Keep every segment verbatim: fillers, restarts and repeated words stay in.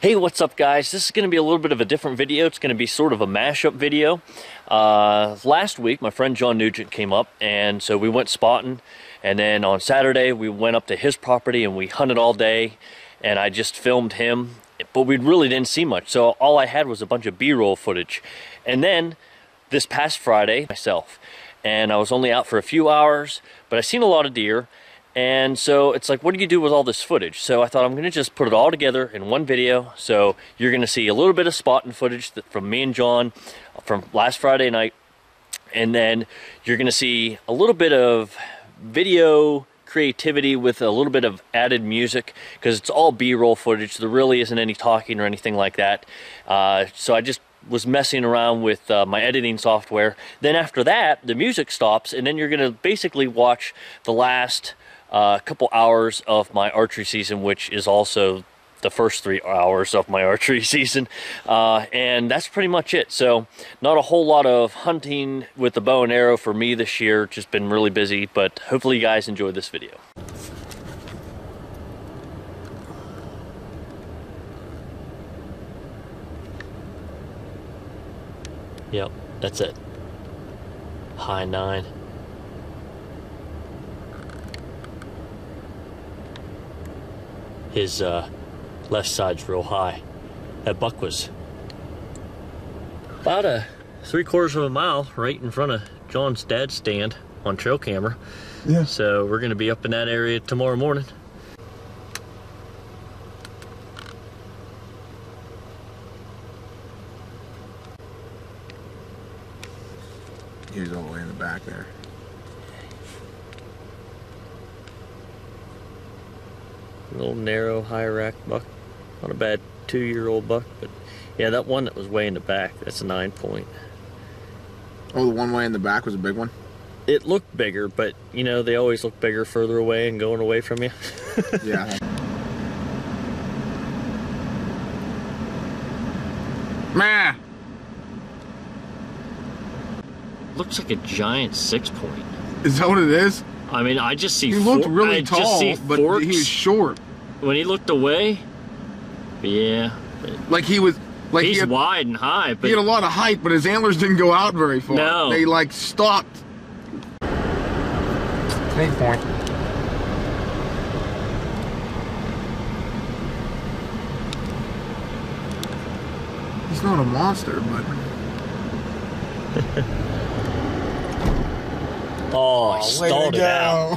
Hey, what's up guys? This is going to be a little bit of a different video. It's going to be sort of a mashup video. Uh, last week my friend John Nugent came up, and so we went spotting, and then on Saturday we went up to his property and we hunted all day, and I just filmed him, but we really didn't see much, so all I had was a bunch of B-roll footage. And then this past Friday myself, and I was only out for a few hours, but I seen a lot of deer. And so it's like, what do you do with all this footage? So I thought I'm gonna just put it all together in one video. So you're gonna see a little bit of spotting footage from me and John from last Friday night. And then you're gonna see a little bit of video creativity with a little bit of added music, because it's all B-roll footage. There really isn't any talking or anything like that. Uh, so I just was messing around with uh, my editing software. Then after that, the music stops, and then you're gonna basically watch the last a uh, couple hours of my archery season, which is also the first three hours of my archery season, uh, and that's pretty much it. So not a whole lot of hunting with the bow and arrow for me this year, just been really busy, but hopefully you guys enjoyed this video. Yep, that's it. High nine. His uh, left side's real high. That buck was about a three quarters of a mile right in front of John's dad's stand on trail camera. Yeah. So we're gonna be up in that area tomorrow morning. He was all the way in the back there. Little narrow, high rack buck. Not a bad two-year-old buck, but yeah, that one that was way in the back, that's a nine point. Oh, the one way in the back was a big one? It looked bigger, but you know, they always look bigger further away and going away from you. Yeah. Meh. Looks like a giant six point. Is that what it is? I mean, I just see. He looked for really I tall, just see but forks. he was short. When he looked away, yeah. Like he was, like He's he had, wide and high, but he had a lot of height, but his antlers didn't go out very far. No. They like stopped. Eight point. He's not a monster, but. oh, I stalled it out.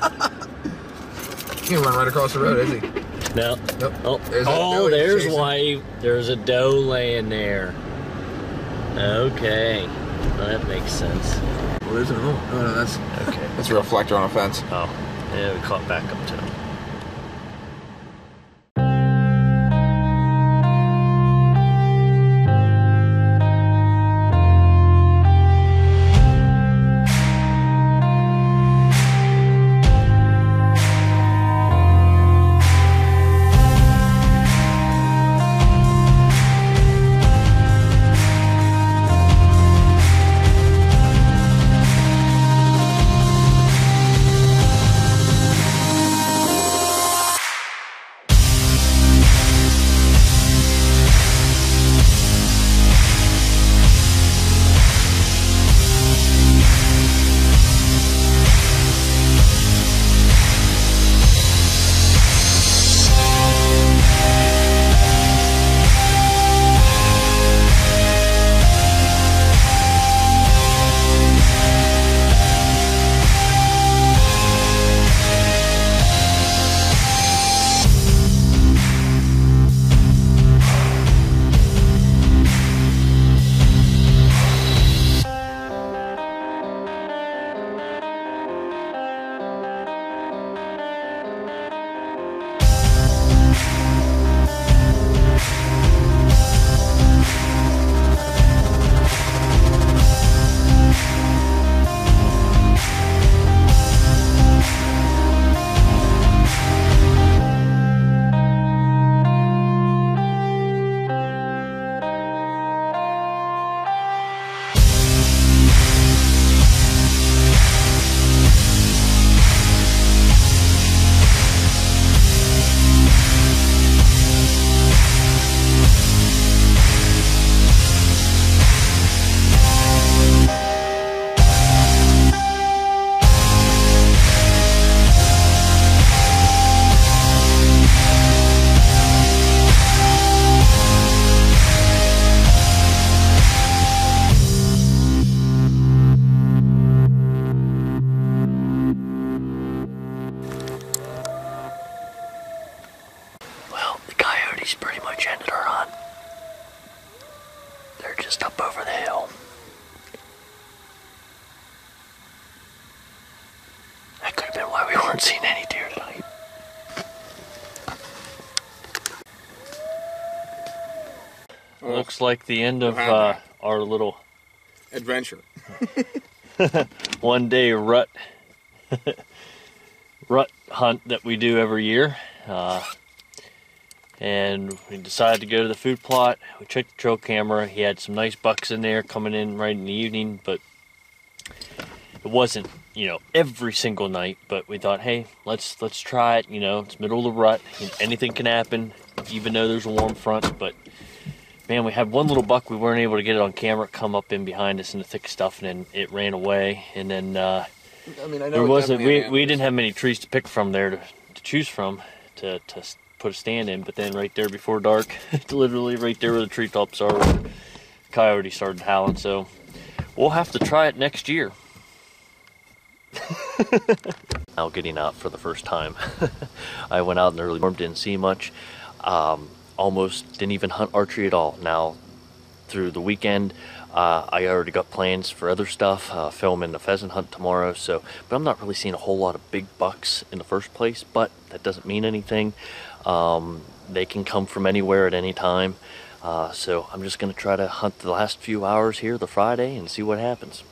He can run right across the road, is he? No. Nope. Oh, There's oh doe there's chasing. why he, there's a doe laying there. Okay, well, that makes sense. What is it? Oh, no, no, that's Okay. that's a reflector on a fence. Oh, yeah, we caught back up to him. pretty much ended our hunt. They're just up over the hill. That could have been why we weren't seeing any deer tonight. Well, looks like the end of uh, our little adventure. one day rut rut hunt that we do every year. Uh, and we decided to go to the food plot. We checked the trail camera. He had some nice bucks in there coming in right in the evening, but it wasn't, you know, every single night. But we thought, hey, let's let's try it. You know, it's middle of the rut. Anything can happen, even though there's a warm front. But man, we had one little buck. We weren't able to get it on camera. Come up in behind us in the thick stuff, and then it ran away. And then uh, I mean, I know there wasn't. We we we didn't have many trees to pick from there to, to choose from to to put a stand in. But then right there before dark, literally right there where the treetops are, coyote started howling. So we'll have to try it next year. Now getting out for the first time. I went out in the early morning, didn't see much. Um, almost didn't even hunt archery at all. Now through the weekend, uh, I already got plans for other stuff, uh, filming the pheasant hunt tomorrow. So, but I'm not really seeing a whole lot of big bucks in the first place. But that doesn't mean anything. Um, they can come from anywhere at any time. Uh, so I'm just going to try to hunt the last few hours here, the Friday, and see what happens.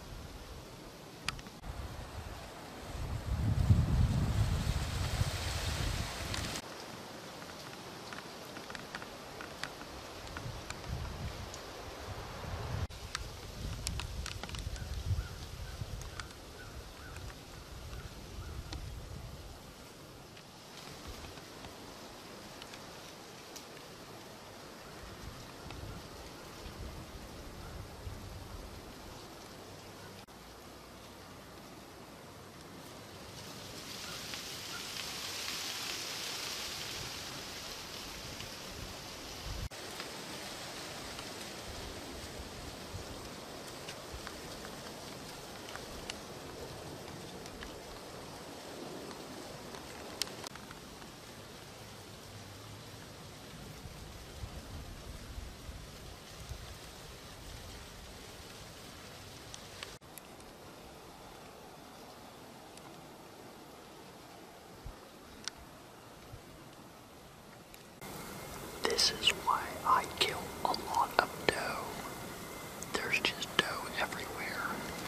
This is why I kill a lot of doe. There's just doe everywhere.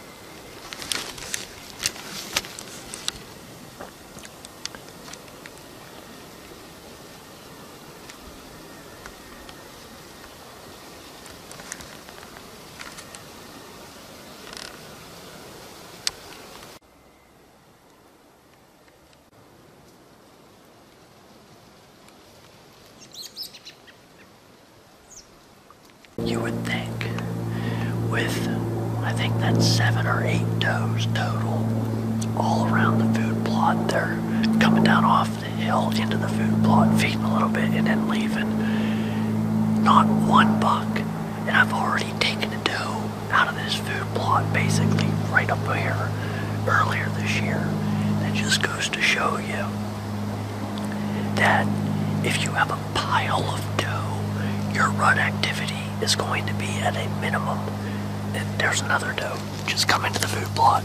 You would think with, I think that's seven or eight does total all around the food plot. They're coming down off the hill into the food plot, feeding a little bit and then leaving. Not one buck. And I've already taken a doe out of this food plot basically right up here earlier this year. That just goes to show you that if you have a pile of doe, your rut activity is going to be at a minimum. And there's another doe just come into the food plot.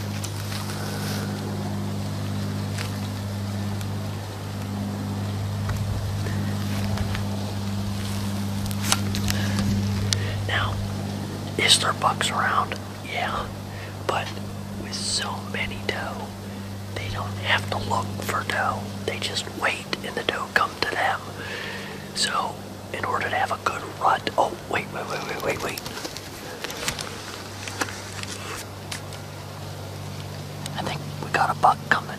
Now, is there bucks around? Yeah, but with so many doe, they don't have to look for doe. They just wait and the doe come to them. So in order to have a good rut, oh wait, wait, wait, wait, wait, wait. I think we got a buck coming.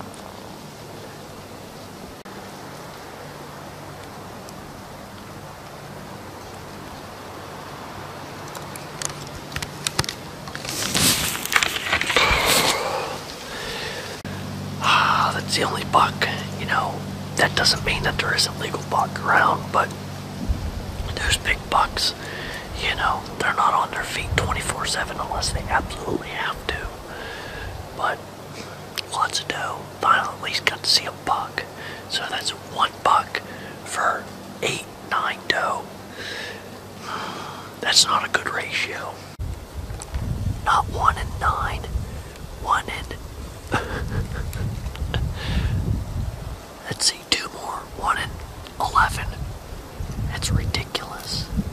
Ah, that's the only buck, you know. That doesn't mean that there isn't legal buck around, but those big bucks, you know, they're not on their feet twenty-four seven unless they absolutely have to. But lots of doe. Finally at least got to see a buck. So that's one buck for eight That's not a good ratio. Not one in nine. One in... Let's see, two more. One in eleven. It's ridiculous.